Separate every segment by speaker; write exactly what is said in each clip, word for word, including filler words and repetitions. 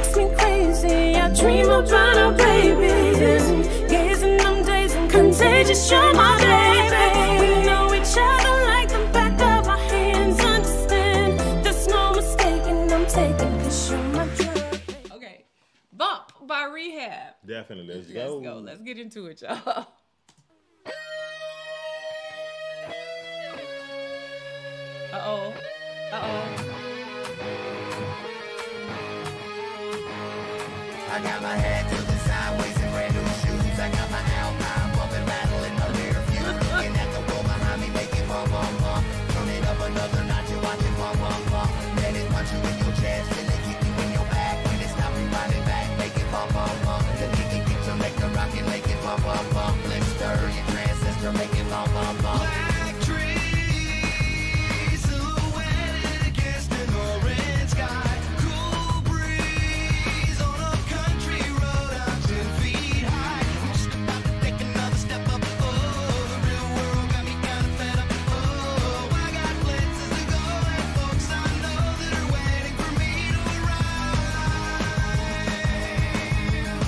Speaker 1: makes me crazy. I dream about our babies, gazing them days and contagious. You're my baby. We know each other like the back of our hands. Understand, there's no mistaking. I'm taking this. You're my drug.
Speaker 2: Okay, Bump by Rehab.
Speaker 3: Definitely, let's,
Speaker 2: Let's
Speaker 3: go.
Speaker 2: go. Let's get into it, y'all. Uh-oh. Uh-oh.
Speaker 4: I got my head tilted sideways in brand new shoes. I got my Alpine bumping, rattling my rear view. Looking at the wall behind me, making bum bum bum. Turn it up another notch and watch it bum bum bum. Let it punch you in your chest, feel it kick you in your back. When it stop you riding back, make it bum bum bum. The kick it get to make the rock and make it bum bum bum. Let's stir your transistor, make it bum bum bum. Black trees silhouetted against an orange sky. Cool breeze on a country road. I'm ten feet high. I'm just about to take another step up. Oh, the real world got me kind of fed up. Oh, I got places to go and folks I know that are waiting for me to arrive.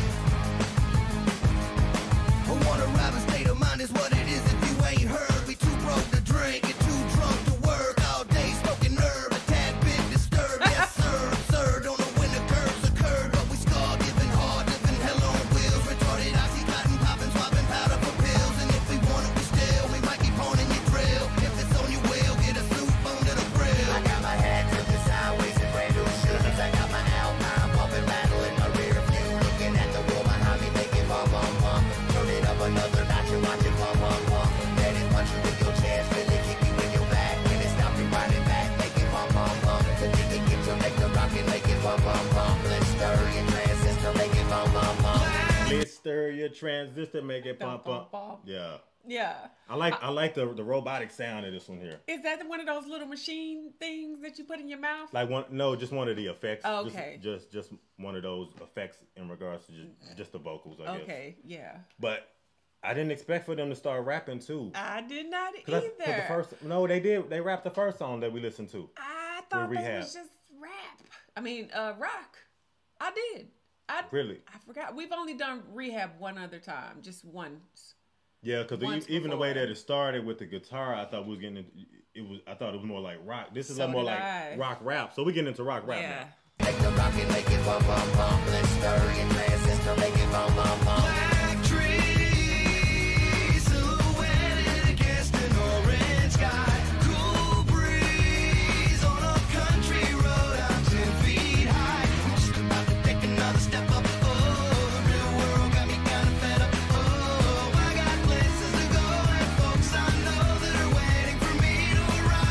Speaker 4: I wanna ride a state of mind is what it is if you ain't heard. We too broke to drink and too drunk to work. All day smoking herb, a tad bit disturbed. Yes sir, absurd. Don't know when the curves occurred, but we scar giving hard, living hell on wheels. Retarded oxycontin popping, swapping powder for pills. And if we want it, we still, we might keep honing your drill. If it's on your will, get a soup under the grill. I got my head tilted sideways in brand new shoes. I got my Alpine bumping, rattling my rear view. Looking at the wall behind me, making bum bum bum. Turn it up another notch and watch it bum bum bum. Let it punch you in your chest, feel it kick you in your back. When it stop you riding back, make it bum bum bum. The kick it get you, make the rock and make it bum bum bum. Let's stir your transistor, make it bum bum bum.
Speaker 3: Let's stir your transistor, make it pump
Speaker 2: Bum,
Speaker 3: up.
Speaker 2: bum, bum.
Speaker 3: Yeah,
Speaker 2: Yeah.
Speaker 3: I like I like the the robotic sound of this one here.
Speaker 2: Is that one of those little machine things that you put in your mouth?
Speaker 3: Like one, no, just one of the effects.
Speaker 2: Oh,
Speaker 3: Just-
Speaker 2: okay.
Speaker 3: Just, just one of those effects in regards to just, just the vocals, I guess.
Speaker 2: Okay, yeah.
Speaker 3: But I didn't expect for them to start rapping too.
Speaker 2: I did not
Speaker 3: 'Cause I-
Speaker 2: either.
Speaker 3: 'cause the first, no, they did. They rapped the first song that we listened to.
Speaker 2: I thought
Speaker 3: With
Speaker 2: that
Speaker 3: Rehab.
Speaker 2: was just rap. I mean, uh, rock. I did. I
Speaker 3: Really?
Speaker 2: I forgot. We've only done Rehab one other time, just once.
Speaker 3: Yeah, because
Speaker 2: Once
Speaker 3: even the way
Speaker 2: before.
Speaker 3: that it started with the guitar, I thought we was getting into, it was. I thought it was more like rock. This is
Speaker 2: So
Speaker 3: like more
Speaker 2: did
Speaker 3: like
Speaker 2: I.
Speaker 3: rock rap. So we getting into rock rap
Speaker 2: Yeah.
Speaker 3: now.
Speaker 4: Make the rock and make it bum bum bum. Let's stir your transistor, make it bum bum bum. Black trees silhouetted against an orange sky. Cool breeze on a country road. I'm ten feet high. I'm just about to take another step up. Oh, the real world got me kind of fed up. Oh, I got places to go and folks I know that are waiting for me to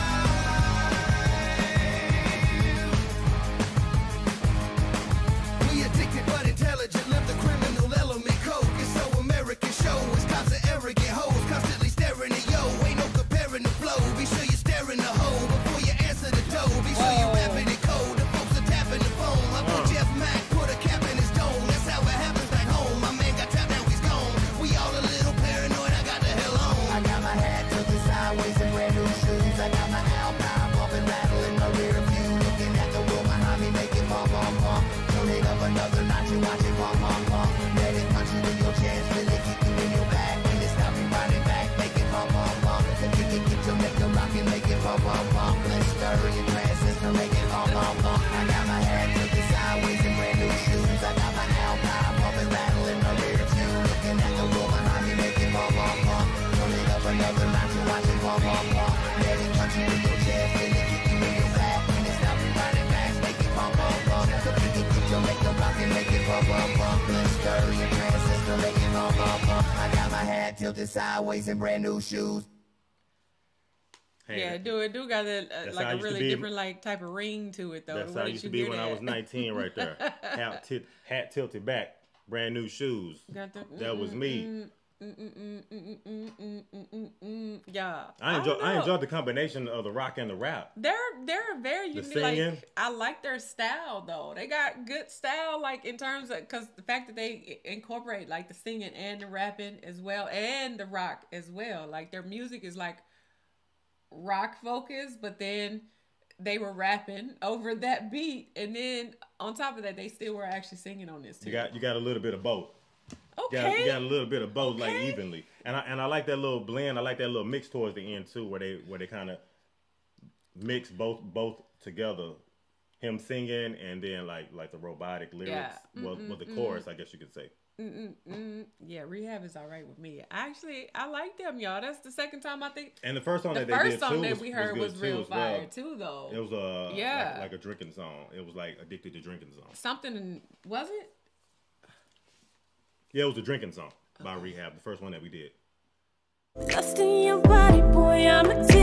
Speaker 4: arrive. We addicted but intelligent, live the criminal element code. It's so American show. It's cops and arrogant hoes, constantly staring at yo. Ain't no comparing the flow. Be sure you're staring the hole before you answer the dough. Be sure you're rapping it cold. The folks are tapping the phone. My boy Jeff Mack put a cap in his dome. That's how it happens back home. My man got tapped, now he's gone. We all a little paranoid. I got the hell on. I got my head tilted sideways in brand new shoes. I got my Alpine bumping, rattling my rear view. Looking at the wall behind me, making bum bum bum. Turn it up another notch and watch it bum bum bum. Let it punch you in your chest, feel it kick you in your back. When it stop you riding back, make it bum bum bum. The kick it get you, make the rock and make it bum bum bum. Let's stir your transistor, make it bum bum bum. I got my head tilted sideways in brand new shoes. I got my Alpine bumping, rattling my rear view. Looking at the wall behind me, make it bum bum bum. Turn it up another notch and watch it bum bum bum. Let it punch you in your chest, feel it kick you in your back. When it stop you riding back, make it bum bum bum. The kick it get you, make the rock and make it bum bum bum. Let's stir your transistor, make it bum bum bum. I got my head tilted sideways in brand new shoes.
Speaker 3: Hey,
Speaker 2: Yeah, do it. Do got a, a
Speaker 3: That's
Speaker 2: like
Speaker 3: how I
Speaker 2: a
Speaker 3: used to
Speaker 2: really
Speaker 3: be.
Speaker 2: different like type of ring to it though.
Speaker 3: That's
Speaker 2: Where
Speaker 3: how I
Speaker 2: did
Speaker 3: used
Speaker 2: you
Speaker 3: to be
Speaker 2: hear
Speaker 3: when I
Speaker 2: that?
Speaker 3: was nineteen, right there. Hat, tit, hat tilted back, brand new shoes.
Speaker 2: Got the,
Speaker 3: That was me.
Speaker 2: mm, mm, mm, mm, mm, mm, mm, mm, mm, mm. Yeah,
Speaker 3: I enjoy.
Speaker 2: don't
Speaker 3: I,
Speaker 2: know.
Speaker 3: enjoyed the combination of the rock and the rap.
Speaker 2: They're they're very unique.
Speaker 3: singing.
Speaker 2: Like, I like their style though. They got good style, like in terms of because the fact that they incorporate like the singing and the rapping as well, and the rock as well. Like their music is like rock focused, but then they were rapping over that beat, and then on top of that, they still were actually singing on this too.
Speaker 3: You got you got a little bit of both.
Speaker 2: Okay.
Speaker 3: You got, you got a little bit of both,
Speaker 2: Okay.
Speaker 3: like evenly, and I and I like that little blend. I like that little mix towards the end too, where they where they kind of mix both both together, him singing and then like like the robotic lyrics.
Speaker 2: Yeah.
Speaker 3: Well, with the chorus, I guess you could say.
Speaker 2: Mm-mm-mm. Yeah, Rehab is all right with me. Actually, I like them, y'all. That's the second time I think.
Speaker 3: And the first song
Speaker 2: The
Speaker 3: that they
Speaker 2: first
Speaker 3: did
Speaker 2: song
Speaker 3: too
Speaker 2: that
Speaker 3: was,
Speaker 2: we heard
Speaker 3: was,
Speaker 2: was
Speaker 3: good too,
Speaker 2: real
Speaker 3: as well.
Speaker 2: fire too, though.
Speaker 3: It was a
Speaker 2: Yeah.
Speaker 3: like, like a drinking song. It was like addicted to drinking song.
Speaker 2: Something in, was it?
Speaker 3: Yeah, it was a drinking song by Rehab, the first one that we did.
Speaker 1: Dust in your body, boy, I'm a